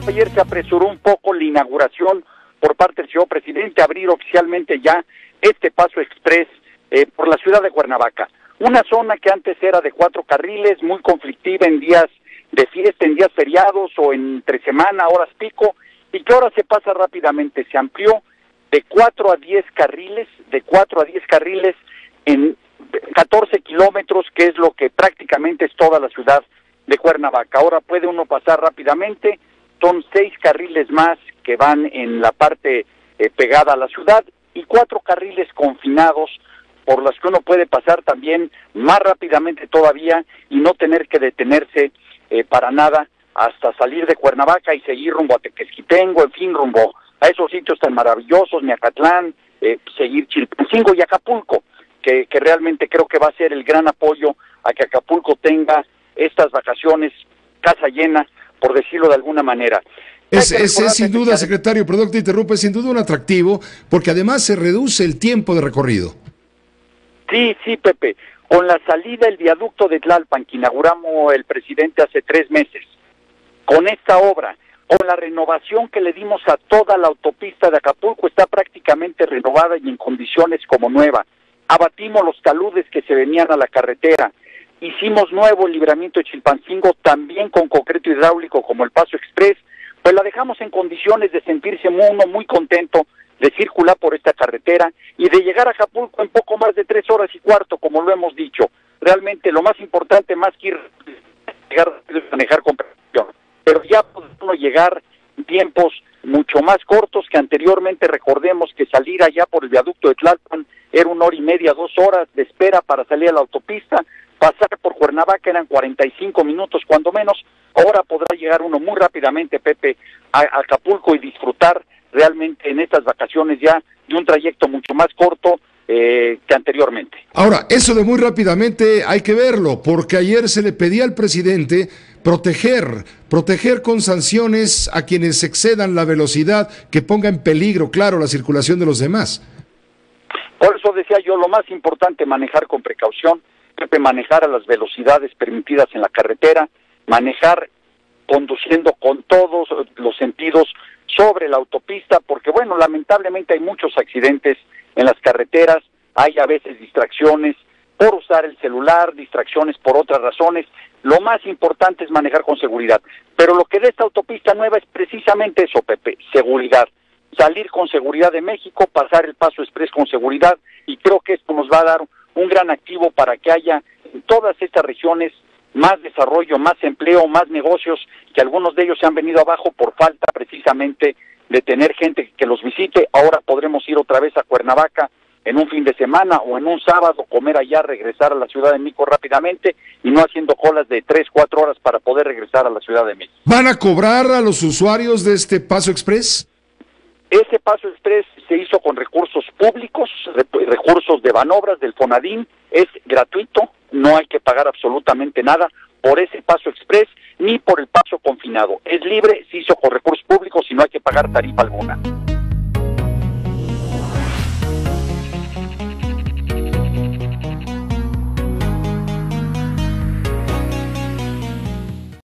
ayer se apresuró un poco la inauguración por parte del señor presidente, abrir oficialmente ya este paso exprés por la ciudad de Cuernavaca. Una zona que antes era de 4 carriles, muy conflictiva en días de fiesta, en días feriados o entre semana, horas pico, y que ahora se pasa rápidamente. Se amplió de 4 a 10 carriles, en 14 kilómetros, que es lo que prácticamente es toda la ciudad de Cuernavaca. Ahora puede uno pasar rápidamente, son 6 carriles más que van en la parte pegada a la ciudad y 4 carriles confinados por los que uno puede pasar también más rápidamente todavía y no tener que detenerse para nada hasta salir de Cuernavaca y seguir rumbo a Tequesquitengo, en fin, rumbo a esos sitios tan maravillosos, Miacatlán, seguir Chilpancingo y Acapulco, que realmente creo que va a ser el gran apoyo a que Acapulco tenga estas vacaciones casa llena, por decirlo de alguna manera. Es sin duda, secretario, perdón que te interrumpa, es sin duda un atractivo, porque además se reduce el tiempo de recorrido. Sí, Pepe, con la salida del viaducto de Tlalpan, que inauguramos el presidente hace 3 meses, con esta obra, con la renovación que le dimos a toda la autopista de Acapulco, está prácticamente renovada y en condiciones como nueva. Abatimos los taludes que se venían a la carretera, hicimos nuevo el libramiento de Chilpancingo, también con concreto hidráulico como el Paso Express, pues la dejamos en condiciones de sentirse uno muy contento de circular por esta carretera y de llegar a Acapulco en poco más de 3 horas y cuarto, como lo hemos dicho. Realmente lo más importante, más que llegar a manejar con precaución, pero ya podemos llegar en tiempos mucho más cortos que anteriormente. Recordemos que salir allá por el viaducto de Tlalpan era 1 hora y media, 2 horas de espera para salir a la autopista. Pasar por Cuernavaca eran 45 minutos cuando menos. Ahora podrá llegar uno muy rápidamente, Pepe, a Acapulco y disfrutar realmente en estas vacaciones ya de un trayecto mucho más corto que anteriormente. Ahora, eso de muy rápidamente hay que verlo, porque ayer se le pedía al presidente proteger con sanciones a quienes excedan la velocidad, que ponga en peligro, claro, la circulación de los demás. Por eso decía yo, lo más importante, manejar con precaución, Pepe, manejar a las velocidades permitidas en la carretera, manejar conduciendo con todos los sentidos sobre la autopista, porque bueno, lamentablemente hay muchos accidentes en las carreteras, hay a veces distracciones por usar el celular, distracciones por otras razones. Lo más importante es manejar con seguridad, pero lo que da esta autopista nueva es precisamente eso, Pepe, seguridad. Salir con seguridad de México, pasar el Paso Express con seguridad, y creo que esto nos va a dar un gran activo para que haya en todas estas regiones más desarrollo, más empleo, más negocios, que algunos de ellos se han venido abajo por falta precisamente de tener gente que los visite. Ahora podremos ir otra vez a Cuernavaca en un fin de semana o en un sábado, comer allá, regresar a la Ciudad de México rápidamente y no haciendo colas de 3, 4 horas para poder regresar a la Ciudad de México. ¿Van a cobrar a los usuarios de este Paso Express? Ese Paso Express se hizo con recursos públicos, recursos de Banobras, del Fonadín, es gratuito, no hay que pagar absolutamente nada por ese Paso Express ni por el paso confinado. Es libre, se hizo con recursos públicos y no hay que pagar tarifa alguna.